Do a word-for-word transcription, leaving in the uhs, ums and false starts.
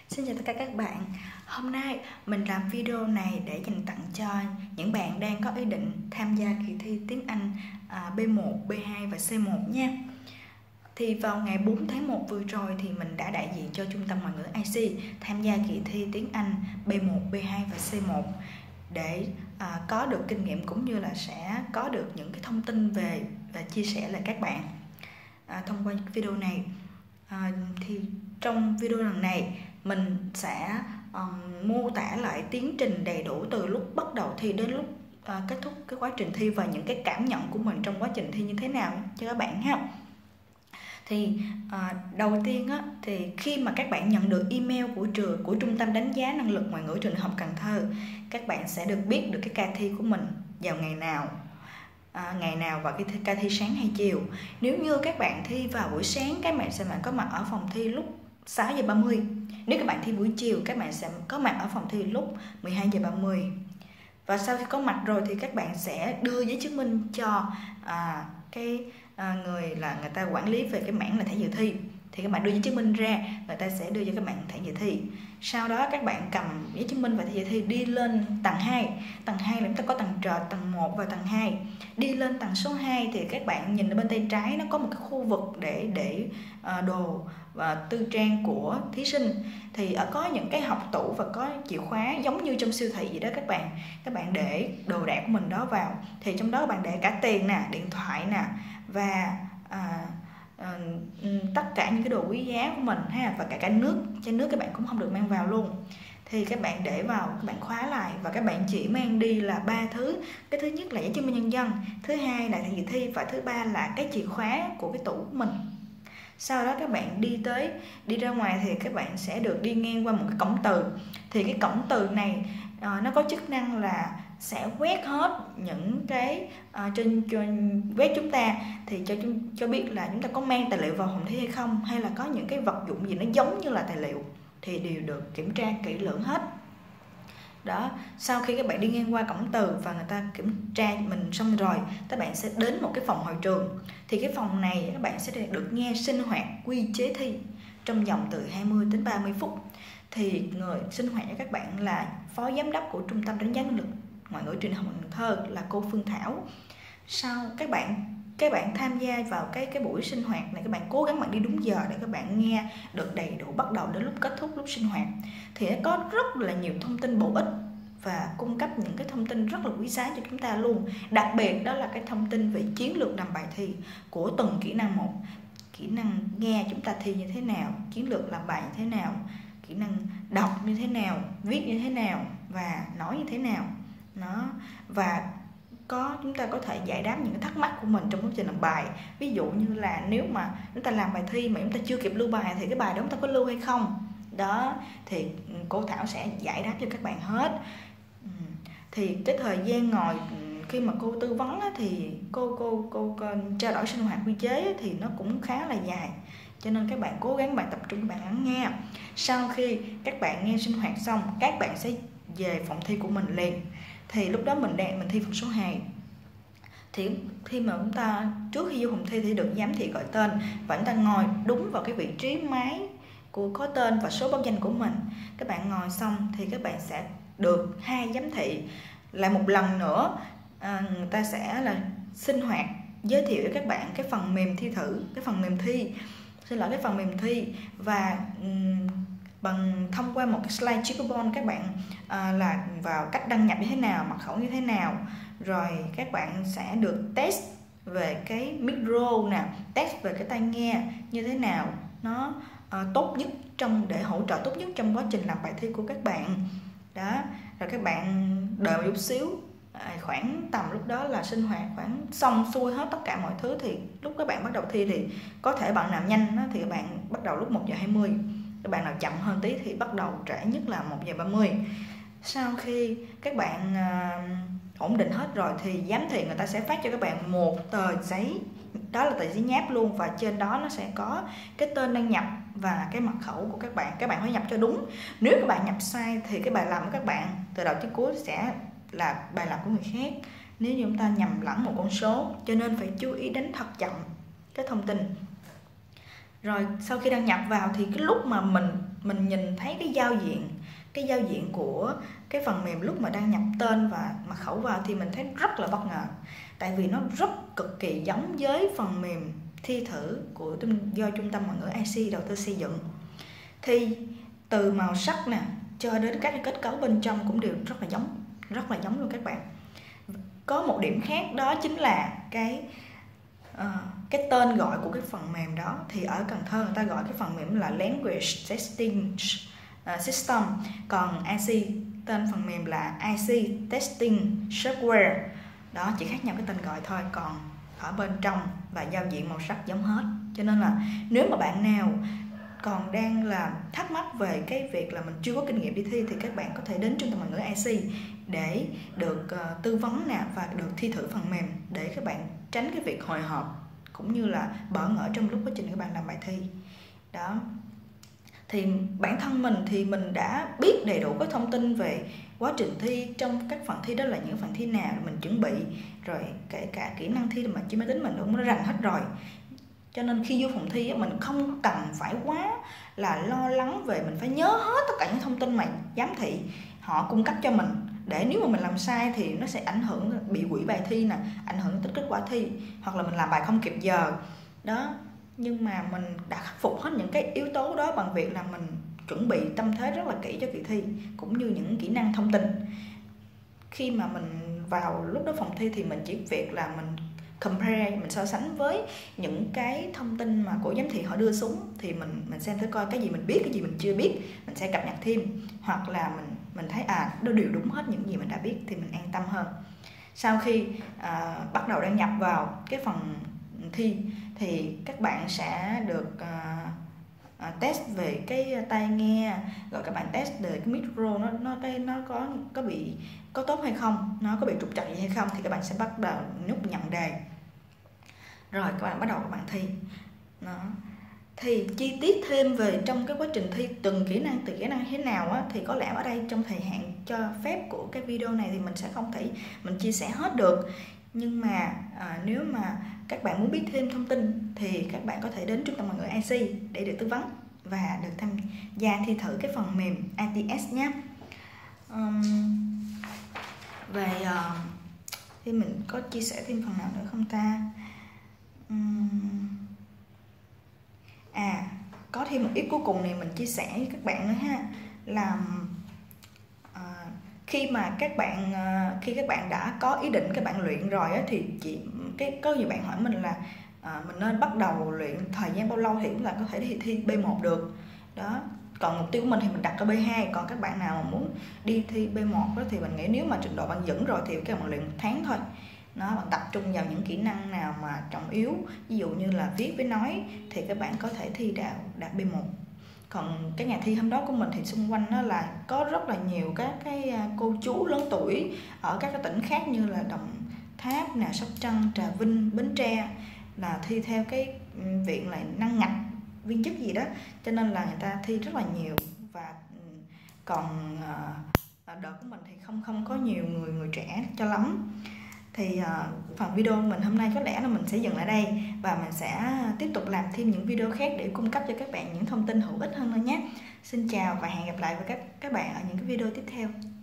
Xin chào tất cả các bạn. Hôm nay mình làm video này để dành tặng cho những bạn đang có ý định tham gia kỳ thi tiếng Anh à, B một, B hai và C một nha. Thì vào ngày bốn tháng một vừa rồi thì mình đã đại diện cho Trung tâm Ngoại ngữ i xê tham gia kỳ thi tiếng Anh B một, B hai và C một để à, có được kinh nghiệm cũng như là sẽ có được những cái thông tin về và chia sẻ lại các bạn à, thông qua video này. À, thì trong video lần này mình sẽ um, mô tả lại tiến trình đầy đủ từ lúc bắt đầu thi đến lúc uh, kết thúc cái quá trình thi và những cái cảm nhận của mình trong quá trình thi như thế nào cho các bạn ha. Thì uh, đầu tiên á, thì khi mà các bạn nhận được email của trường của Trung tâm đánh giá năng lực ngoại ngữ trường Đại học Cần Thơ, các bạn sẽ được biết được cái ca thi của mình vào ngày nào. À, ngày nào và cái thi, ca thi sáng hay chiều. Nếu như các bạn thi vào buổi sáng, các bạn sẽ có mặt ở phòng thi lúc sáu giờ ba mươi. Nếu các bạn thi buổi chiều, các bạn sẽ có mặt ở phòng thi lúc mười hai giờ ba mươi. Và sau khi có mặt rồi thì các bạn sẽ đưa giấy chứng minh cho à, cái à, người là người ta quản lý về cái mảng là thẻ dự thi. Thì các bạn đưa giấy chứng minh ra, người ta sẽ đưa cho các bạn thẻ dự thi. Sau đó các bạn cầm giấy chứng minh và thẻ dự thi đi lên tầng hai. Tầng hai là chúng ta có tầng trệt, tầng một và tầng hai. Đi lên tầng số hai thì các bạn nhìn ở bên tay trái nó có một cái khu vực để để uh, đồ và tư trang của thí sinh. Thì ở có những cái học tủ và có chìa khóa giống như trong siêu thị vậy đó các bạn. Các bạn để đồ đạc của mình đó vào. Thì trong đó các bạn để cả tiền nè, điện thoại nè và uh, Uh, tất cả những cái đồ quý giá của mình ha, và cả cả nước, chai nước các bạn cũng không được mang vào luôn. Thì các bạn để vào, các bạn khóa lại và các bạn chỉ mang đi là ba thứ. Cái thứ nhất là giấy chứng minh nhân dân, thứ hai là thẻ dự thi và thứ ba là cái chìa khóa của cái tủ của mình. Sau đó các bạn đi tới đi ra ngoài thì các bạn sẽ được đi ngang qua một cái cổng từ. Thì cái cổng từ này uh, nó có chức năng là sẽ quét hết những cái uh, trên, trên quét chúng ta thì cho cho biết là chúng ta có mang tài liệu vào phòng thi hay không, hay là có những cái vật dụng gì nó giống như là tài liệu thì đều được kiểm tra kỹ lưỡng hết. Đó, sau khi các bạn đi ngang qua cổng từ và người ta kiểm tra mình xong rồi, các bạn sẽ đến một cái phòng hội trường. Thì cái phòng này các bạn sẽ được nghe sinh hoạt quy chế thi trong vòng từ hai mươi đến ba mươi phút. Thì người sinh hoạt cho các bạn là phó giám đốc của Trung tâm đánh giá năng lực ngoại ngữ trường Đại học Cần Thơ là cô Phương Thảo. Sau các bạn các bạn tham gia vào cái cái buổi sinh hoạt này, các bạn cố gắng bạn đi đúng giờ để các bạn nghe được đầy đủ bắt đầu đến lúc kết thúc lúc sinh hoạt. Thì nó có rất là nhiều thông tin bổ ích và cung cấp những cái thông tin rất là quý giá cho chúng ta luôn. Đặc biệt đó là cái thông tin về chiến lược làm bài thi của từng kỹ năng một. Kỹ năng nghe chúng ta thi như thế nào, chiến lược làm bài như thế nào, kỹ năng đọc như thế nào, viết như thế nào và nói như thế nào. Nó và có chúng ta có thể giải đáp những cái thắc mắc của mình trong quá trình làm bài. Ví dụ như là nếu mà chúng ta làm bài thi mà chúng ta chưa kịp lưu bài thì cái bài đó chúng ta có lưu hay không. Đó, thì cô Thảo sẽ giải đáp cho các bạn hết. Thì cái thời gian ngồi khi mà cô tư vấn á, thì cô, cô cô cô trao đổi sinh hoạt quy chế á, thì nó cũng khá là dài. Cho nên các bạn cố gắng bạn tập trung, bạn lắng nghe. Sau khi các bạn nghe sinh hoạt xong, các bạn sẽ về phòng thi của mình liền. Thì lúc đó mình đang mình thi phòng số hai. Thì khi mà chúng ta trước khi vô phòng thi thì được giám thị gọi tên và chúng ta ngồi đúng vào cái vị trí máy của có tên và số báo danh của mình. Các bạn ngồi xong thì các bạn sẽ được hai giám thị lại một lần nữa, à, người ta sẽ là sinh hoạt giới thiệu cho các bạn cái phần mềm thi thử, cái phần mềm thi, xin lỗi cái phần mềm thi và um, bằng thông qua một cái slide checkerboard các bạn à, là vào cách đăng nhập như thế nào, mật khẩu như thế nào, rồi các bạn sẽ được test về cái micro nè, test về cái tai nghe như thế nào nó à, tốt nhất trong để hỗ trợ tốt nhất trong quá trình làm bài thi của các bạn. Đó, rồi các bạn đợi một chút xíu, à, khoảng tầm lúc đó là sinh hoạt khoảng xong xuôi hết tất cả mọi thứ thì lúc các bạn bắt đầu thi thì có thể bạn nào nhanh đó, thì các bạn bắt đầu lúc một giờ hai mươi. Các bạn nào chậm hơn tí thì bắt đầu trễ nhất là một giờ ba mươi. Sau khi các bạn uh, ổn định hết rồi thì giám thị người ta sẽ phát cho các bạn một tờ giấy, đó là tờ giấy nháp luôn, và trên đó nó sẽ có cái tên đăng nhập và cái mật khẩu của các bạn. Các bạn phải nhập cho đúng. Nếu các bạn nhập sai thì cái bài làm của các bạn từ đầu tới cuối sẽ là bài làm của người khác. Nếu như chúng ta nhầm lẫn một con số, cho nên phải chú ý đánh thật chậm cái thông tin. Rồi sau khi đăng nhập vào thì cái lúc mà mình mình nhìn thấy cái giao diện cái giao diện của cái phần mềm lúc mà đăng nhập tên và mật khẩu vào thì mình thấy rất là bất ngờ, tại vì nó rất cực kỳ giống với phần mềm thi thử của do Trung tâm Ngoại ngữ i xê đầu tư xây dựng. Thì từ màu sắc nè cho đến các cái kết cấu bên trong cũng đều rất là giống, rất là giống luôn các bạn. Có một điểm khác đó chính là cái uh, cái tên gọi của cái phần mềm đó. Thì ở Cần Thơ người ta gọi cái phần mềm là Language Testing uh, System, còn i xê tên phần mềm là i xê Testing Software. Đó, chỉ khác nhau cái tên gọi thôi, còn ở bên trong và giao diện màu sắc giống hết. Cho nên là nếu mà bạn nào còn đang là thắc mắc về cái việc là mình chưa có kinh nghiệm đi thi thì các bạn có thể đến Trung tâm Ngoại ngữ i xê để được uh, tư vấn nè và được thi thử phần mềm, để các bạn tránh cái việc hồi hộp cũng như là bỡ ngỡ trong lúc quá trình các bạn làm bài thi. Đó. Thì bản thân mình thì mình đã biết đầy đủ các thông tin về quá trình thi trong các phần thi, đó là những phần thi nào mình chuẩn bị, rồi kể cả kỹ năng thi mà trên máy tính mình cũng đã rành hết rồi. Cho nên khi vô phòng thi mình không cần phải quá là lo lắng về mình phải nhớ hết tất cả những thông tin mà giám thị họ cung cấp cho mình, để nếu mà mình làm sai thì nó sẽ ảnh hưởng, bị hủy bài thi nè, ảnh hưởng tới kết quả thi, hoặc là mình làm bài không kịp giờ đó. Nhưng mà mình đã khắc phục hết những cái yếu tố đó bằng việc là mình chuẩn bị tâm thế rất là kỹ cho kỳ thi, cũng như những kỹ năng thông tin. Khi mà mình vào lúc đó phòng thi thì mình chỉ việc là mình compare, mình so sánh với những cái thông tin mà của giám thị họ đưa xuống, thì mình mình xem thử coi cái gì mình biết, cái gì mình chưa biết, mình sẽ cập nhật thêm, hoặc là mình mình thấy à nó đều đúng hết những gì mình đã biết thì mình an tâm hơn. Sau khi à, bắt đầu đăng nhập vào cái phần thi thì các bạn sẽ được à, à, test về cái tai nghe, rồi các bạn test về cái micro nó nó cái nó có có bị có tốt hay không, nó có bị trục trặc gì hay không, thì các bạn sẽ bắt đầu nút nhận đề, rồi các bạn bắt đầu các bạn thi. Đó. Thì chi tiết thêm về trong cái quá trình thi từng kỹ năng từng kỹ năng thế nào á, thì có lẽ ở đây trong thời hạn cho phép của cái video này thì mình sẽ không thể mình chia sẻ hết được. Nhưng mà à, nếu mà các bạn muốn biết thêm thông tin thì các bạn có thể đến Trung tâm Ngoại ngữ i xê để được tư vấn và được tham gia thi thử cái phần mềm i tê ét nhé. Um, về uh, thì mình có chia sẻ thêm phần nào nữa không ta? Um, à có thêm một ít cuối cùng này mình chia sẻ với các bạn nữa ha, là uh, khi mà các bạn uh, khi các bạn đã có ý định các bạn luyện rồi á, thì chỉ cái có nhiều bạn hỏi mình là uh, mình nên bắt đầu luyện thời gian bao lâu thì cũng là có thể thi, thi bê một được đó. Còn mục tiêu của mình thì mình đặt ở bê hai, còn các bạn nào mà muốn đi thi bê một đó thì mình nghĩ nếu mà trình độ bạn vững rồi thì các bạn luyện một tháng thôi. Nó bạn tập trung vào những kỹ năng nào mà trọng yếu, ví dụ như là viết với nói thì các bạn có thể thi đạt đạt bê một. Còn cái ngày thi hôm đó của mình thì xung quanh nó là có rất là nhiều các cái cô chú lớn tuổi ở các cái tỉnh khác như là Đồng Tháp nè, Sóc Trăng, Trà Vinh, Bến Tre, là thi theo cái viện là năng ngạch viên chức gì đó, cho nên là người ta thi rất là nhiều. Và còn đợt của mình thì không không có nhiều người người trẻ cho lắm. Thì uh, phần video mình hôm nay có lẽ là mình sẽ dừng lại đây, và mình sẽ tiếp tục làm thêm những video khác để cung cấp cho các bạn những thông tin hữu ích hơn nữa nhé. Xin chào và hẹn gặp lại với các các bạn ở những cái video tiếp theo.